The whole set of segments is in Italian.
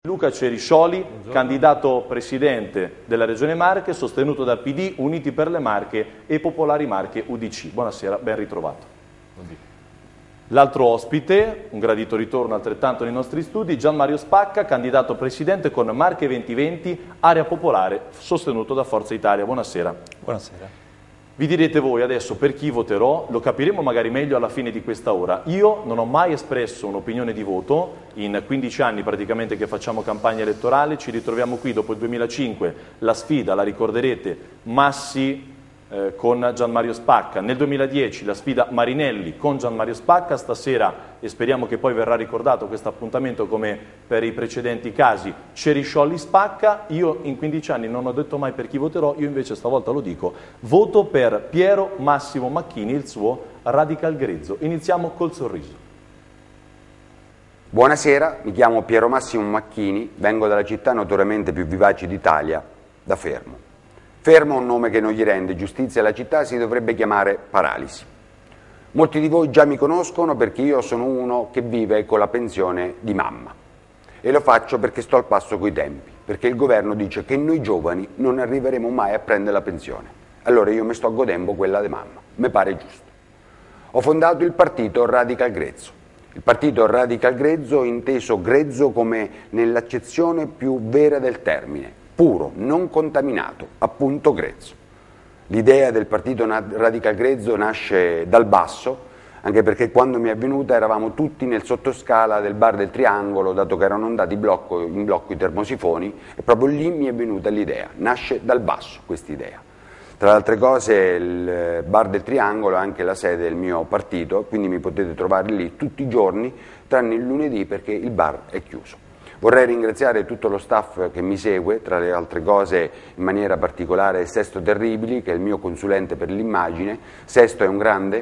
Luca Ceriscioli, candidato presidente della Regione Marche, sostenuto dal PD, Uniti per le Marche e Popolari Marche UDC. Buonasera, ben ritrovato. L'altro ospite, un gradito ritorno altrettanto nei nostri studi, Gian Mario Spacca, candidato presidente con Marche 2020, area popolare, sostenuto da Forza Italia. Buonasera. Buonasera. Vi direte voi adesso per chi voterò, lo capiremo magari meglio alla fine di questa ora. Io non ho mai espresso un'opinione di voto, in 15 anni praticamente che facciamo campagna elettorale, ci ritroviamo qui dopo il 2005, la sfida, la ricorderete, Massi con Gian Mario Spacca, nel 2010 la sfida Marinelli con Gian Mario Spacca, stasera, e speriamo che poi verrà ricordato questo appuntamento come per i precedenti casi, Ceriscioli Spacca. Io in 15 anni non ho detto mai per chi voterò, io invece stavolta lo dico, voto per Piero Massimo Macchini, il suo Radical Grezzo. Iniziamo col sorriso. Buonasera, mi chiamo Piero Massimo Macchini, vengo dalla città notoriamente più vivace d'Italia, da Fermo. Fermo è un nome che non gli rende giustizia alla città, si dovrebbe chiamare Paralisi. Molti di voi già mi conoscono perché io sono uno che vive con la pensione di mamma e lo faccio perché sto al passo coi tempi, perché il governo dice che noi giovani non arriveremo mai a prendere la pensione. Allora io mi sto godendo quella di mamma, mi pare giusto. Ho fondato il partito Radical Grezzo. Il partito Radical Grezzo, inteso grezzo come nell'accezione più vera del termine, puro, non contaminato, appunto grezzo. L'idea del partito Radical Grezzo nasce dal basso, anche perché quando mi è venuta eravamo tutti nel sottoscala del bar del Triangolo, dato che erano andati in blocco i termosifoni, e proprio lì mi è venuta l'idea, nasce dal basso questa idea. Tra le altre cose il bar del Triangolo è anche la sede del mio partito, quindi mi potete trovare lì tutti i giorni, tranne il lunedì perché il bar è chiuso. Vorrei ringraziare tutto lo staff che mi segue, tra le altre cose in maniera particolare Sesto Terribili, che è il mio consulente per l'immagine. Sesto è un grande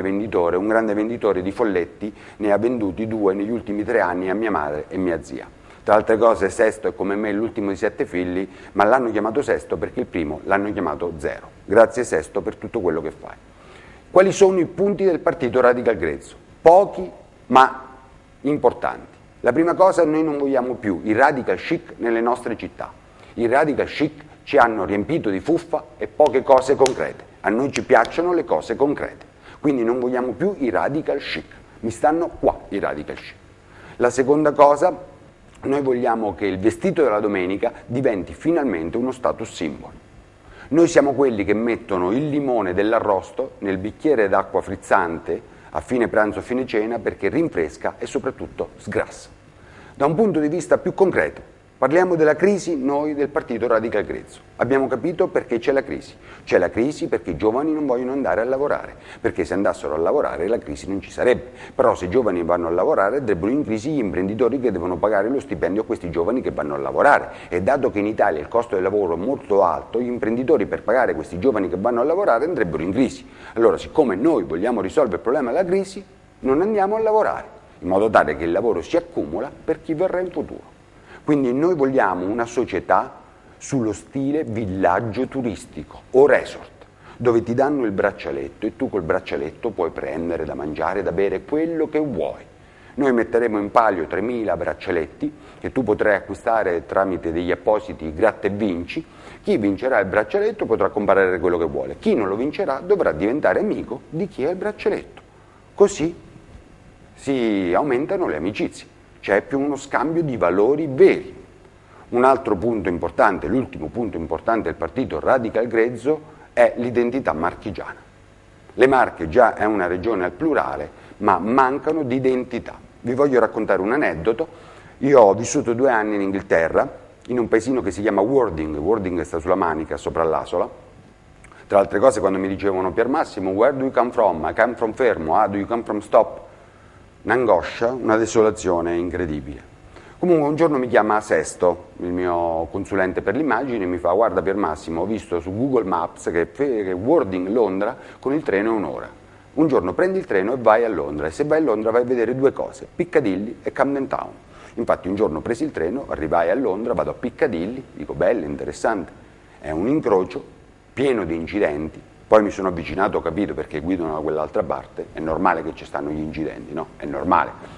venditore di folletti, ne ha venduti 2 negli ultimi 3 anni a mia madre e mia zia. Tra altre cose Sesto è come me l'ultimo di 7 figli, ma l'hanno chiamato Sesto perché il primo l'hanno chiamato Zero. Grazie Sesto per tutto quello che fai. Quali sono i punti del partito Radical Grezzo? Pochi ma importanti. La prima cosa, noi non vogliamo più i radical chic nelle nostre città. I radical chic ci hanno riempito di fuffa e poche cose concrete. A noi ci piacciono le cose concrete. Quindi non vogliamo più i radical chic. Mi stanno qua i radical chic. La seconda cosa, noi vogliamo che il vestito della domenica diventi finalmente uno status symbol. Noi siamo quelli che mettono il limone dell'arrosto nel bicchiere d'acqua frizzante a fine pranzo, a fine cena, perché rinfresca e soprattutto sgrassa. Da un punto di vista più concreto, parliamo della crisi noi del partito Radical Grezzo. Abbiamo capito perché c'è la crisi. C'è la crisi perché i giovani non vogliono andare a lavorare, perché se andassero a lavorare la crisi non ci sarebbe. Però se i giovani vanno a lavorare andrebbero in crisi gli imprenditori che devono pagare lo stipendio a questi giovani che vanno a lavorare. E dato che in Italia il costo del lavoro è molto alto, gli imprenditori per pagare questi giovani che vanno a lavorare andrebbero in crisi. Allora, siccome noi vogliamo risolvere il problema della crisi, non andiamo a lavorare, in modo tale che il lavoro si accumula per chi verrà in futuro. Quindi noi vogliamo una società sullo stile villaggio turistico o resort, dove ti danno il braccialetto e tu col braccialetto puoi prendere da mangiare, da bere quello che vuoi. Noi metteremo in palio 3.000 braccialetti che tu potrai acquistare tramite degli appositi gratta e vinci. Chi vincerà il braccialetto potrà comprare quello che vuole, chi non lo vincerà dovrà diventare amico di chi ha il braccialetto. Così si aumentano le amicizie. C'è più uno scambio di valori veri. Un altro punto importante, l'ultimo punto importante del partito Radical Grezzo è l'identità marchigiana. Le Marche già è una regione al plurale, ma mancano di identità. Vi voglio raccontare un aneddoto. Io ho vissuto 2 anni in Inghilterra, in un paesino che si chiama Worthing. Worthing sta sulla Manica, sopra l'Asola. Tra altre cose, quando mi dicevano Pier Massimo, where do you come from? I come from Fermo. Ah, do you come from Stop? Un'angoscia, una desolazione incredibile. Comunque un giorno mi chiama Sesto, il mio consulente per l'immagine, e mi fa: guarda Pier Massimo, ho visto su Google Maps che Worthing Londra con il treno è 1 ora. Un giorno prendi il treno e vai a Londra, e se vai a Londra vai a vedere 2 cose, Piccadilly e Camden Town. Infatti un giorno presi il treno, arrivai a Londra, vado a Piccadilly, dico bello, interessante, è un incrocio pieno di incidenti. Poi mi sono avvicinato, ho capito perché guidano da quell'altra parte, è normale che ci stanno gli incidenti, no? È normale.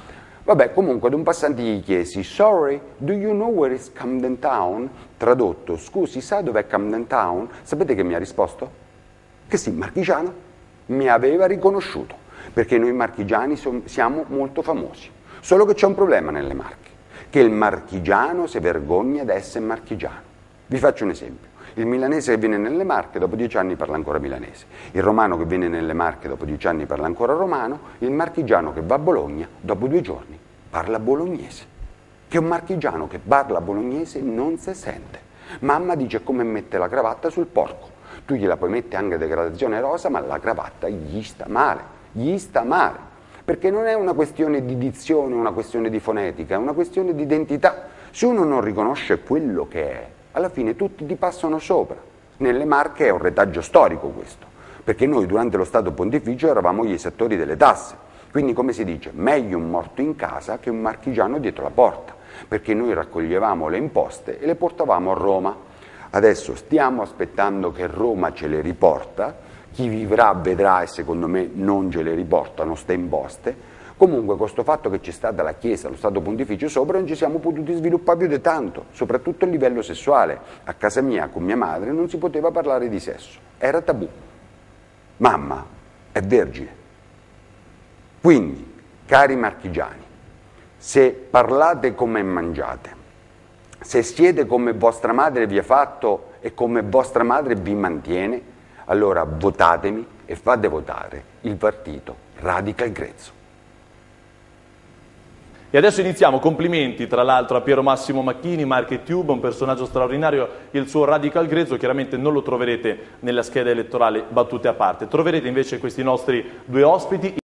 Vabbè, comunque ad un passante gli chiesi, sorry, do you know where is Camden Town? Tradotto, scusi, sa dov'è Camden Town? Sapete che mi ha risposto? Che sì, marchigiano, mi aveva riconosciuto, perché noi marchigiani siamo molto famosi. Solo che c'è un problema nelle Marche, che il marchigiano si vergogna di essere marchigiano. Vi faccio un esempio. Il milanese che viene nelle Marche dopo 10 anni parla ancora milanese, il romano che viene nelle Marche dopo 10 anni parla ancora romano, il marchigiano che va a Bologna dopo 2 giorni parla bolognese, che un marchigiano che parla bolognese non si sente. Mamma dice come mette la cravatta sul porco, tu gliela puoi mettere anche degradazione rosa, ma la cravatta gli sta male, perché non è una questione di dizione, una questione di fonetica, è una questione di identità. Se uno non riconosce quello che è, alla fine tutti ti passano sopra. Nelle Marche è un retaggio storico questo, perché noi durante lo Stato Pontificio eravamo gli esattori delle tasse, quindi come si dice, meglio un morto in casa che un marchigiano dietro la porta, perché noi raccoglievamo le imposte e le portavamo a Roma. Adesso stiamo aspettando che Roma ce le riporta, chi vivrà vedrà e secondo me non ce le riportano ste imposte. Comunque questo fatto che c'è stata la Chiesa, lo Stato Pontificio sopra, non ci siamo potuti sviluppare più di tanto, soprattutto a livello sessuale. A casa mia con mia madre non si poteva parlare di sesso, era tabù. Mamma è vergine. Quindi, cari marchigiani, se parlate come mangiate, se siete come vostra madre vi ha fatto e come vostra madre vi mantiene, allora votatemi e fate votare il partito Radical Grezzo. E adesso iniziamo, complimenti tra l'altro a Piero Massimo Macchini, Marketube, un personaggio straordinario, il suo Radical Grezzo, chiaramente non lo troverete nella scheda elettorale, battute a parte, troverete invece questi nostri 2 ospiti.